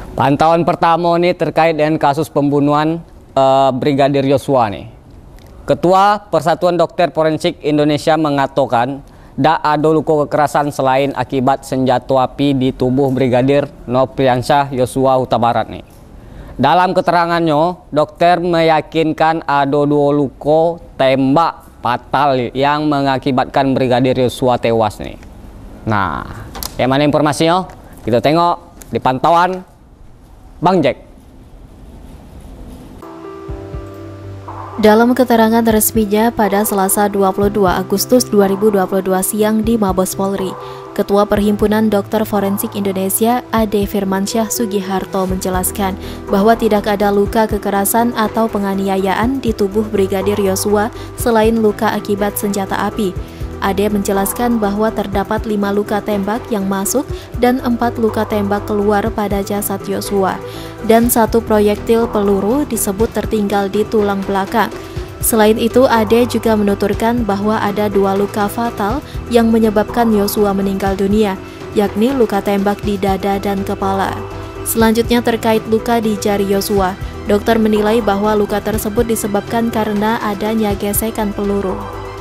Pantauan pertama nih terkait dengan kasus pembunuhan Brigadir Yosua nih. Ketua Persatuan Dokter Forensik Indonesia mengatakan tak ada luka kekerasan selain akibat senjata api di tubuh Brigadir Nofriansyah Yosua Huta Barat nih. Dalam keterangannya, dokter meyakinkan ada 2 luka tembak fatal yang mengakibatkan Brigadir Yosua tewas nih. Nah, yang mana informasinya? Kita tengok di pantauan Bang Jack. Dalam keterangan resminya pada Selasa 22 Agustus 2022 siang di Mabes Polri, Ketua Perhimpunan Dokter Forensik Indonesia Ade Firmansyah Sugiharto menjelaskan bahwa tidak ada luka kekerasan atau penganiayaan di tubuh Brigadir Yosua selain luka akibat senjata api. Ade menjelaskan bahwa terdapat 5 luka tembak yang masuk dan 4 luka tembak keluar pada jasad Yosua, dan 1 proyektil peluru disebut tertinggal di tulang belakang. Selain itu, Ade juga menuturkan bahwa ada 2 luka fatal yang menyebabkan Yosua meninggal dunia, yakni luka tembak di dada dan kepala. Selanjutnya terkait luka di jari Yosua, dokter menilai bahwa luka tersebut disebabkan karena adanya gesekan peluru.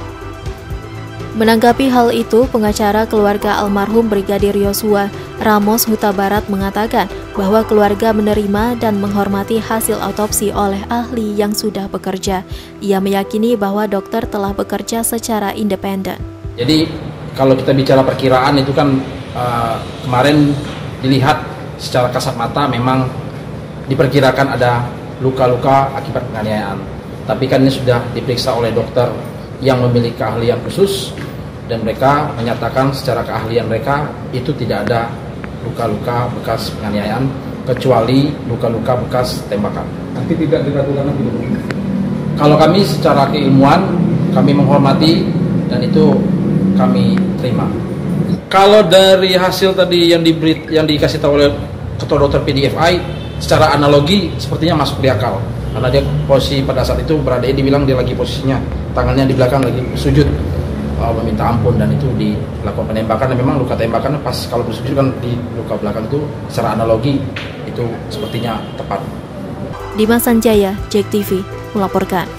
Menanggapi hal itu, pengacara keluarga almarhum Brigadir Yosua, Ramos Huta Barat mengatakan bahwa keluarga menerima dan menghormati hasil autopsi oleh ahli yang sudah bekerja. Ia meyakini bahwa dokter telah bekerja secara independen. Jadi kalau kita bicara perkiraan itu kan kemarin dilihat secara kasat mata memang diperkirakan ada luka-luka akibat penganiayaan. Tapi kan ini sudah diperiksa oleh dokter yang memiliki keahlian khusus, dan mereka menyatakan secara keahlian mereka itu tidak ada luka-luka bekas penganiayaan kecuali luka-luka bekas tembakan. Nanti tidak diragukan lagi. Kalau kami secara keilmuan kami menghormati dan itu kami terima. Kalau dari hasil tadi yang dikasih tahu oleh Ketua Dokter PDFI secara analogi sepertinya masuk di akal. Karena dia posisi pada saat itu berada, dibilang dia lagi posisinya tangannya di belakang lagi sujud meminta ampun, dan itu dilakukan penembakan. Dan memang luka tembakan pas kalau bersujud kan di luka belakang itu secara analogi itu sepertinya tepat. Dimas Sanjaya, JEK TV melaporkan.